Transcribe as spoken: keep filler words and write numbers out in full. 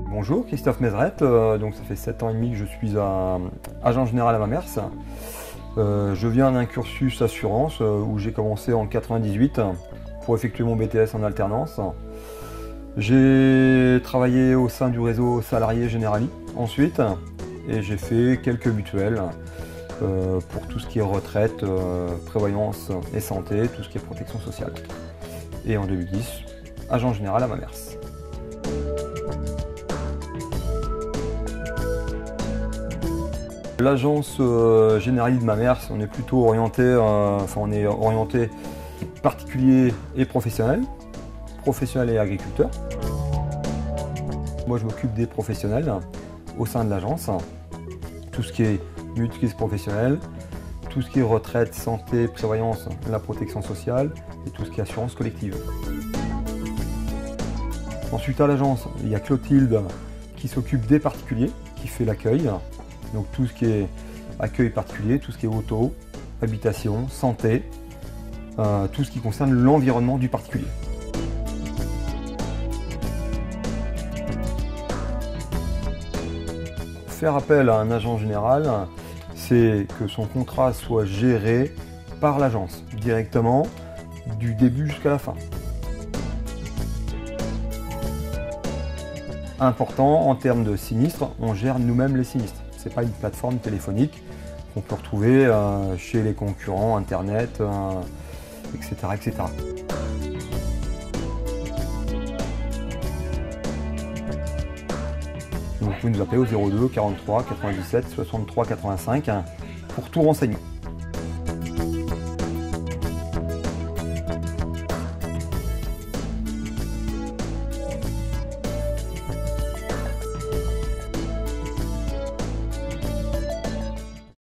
Bonjour, Christophe Mézeret, euh, donc ça fait sept ans et demi que je suis à, agent général à Mamers. Euh, je viens d'un cursus assurance euh, où j'ai commencé en quatre-vingt-dix-huit pour effectuer mon B T S en alternance. J'ai travaillé au sein du réseau salarié Generali ensuite et j'ai fait quelques mutuelles euh, pour tout ce qui est retraite, euh, prévoyance et santé, tout ce qui est protection sociale. Et en deux mille dix, agent général à Mamers. L'agence euh, Generali de Mamers, on est plutôt orienté, euh, enfin on est orienté particulier et professionnel, professionnel et agriculteur. Moi je m'occupe des professionnels au sein de l'agence, tout ce qui est mutualité professionnelle, tout ce qui est retraite, santé, prévoyance, la protection sociale et tout ce qui est assurance collective. Ensuite à l'agence, il y a Clotilde qui s'occupe des particuliers, qui fait l'accueil. Donc tout ce qui est accueil particulier, tout ce qui est auto, habitation, santé, euh, tout ce qui concerne l'environnement du particulier. Faire appel à un agent général, c'est que son contrat soit géré par l'agence, directement, du début jusqu'à la fin. Important, en termes de sinistres, on gère nous-mêmes les sinistres. Ce n'est pas une plateforme téléphonique qu'on peut retrouver euh, chez les concurrents, Internet, euh, et cetera, et cetera. Donc, vous pouvez nous appeler au zéro deux quarante-trois quatre-vingt-dix-sept soixante-trois quatre-vingt-cinq pour tout renseignement.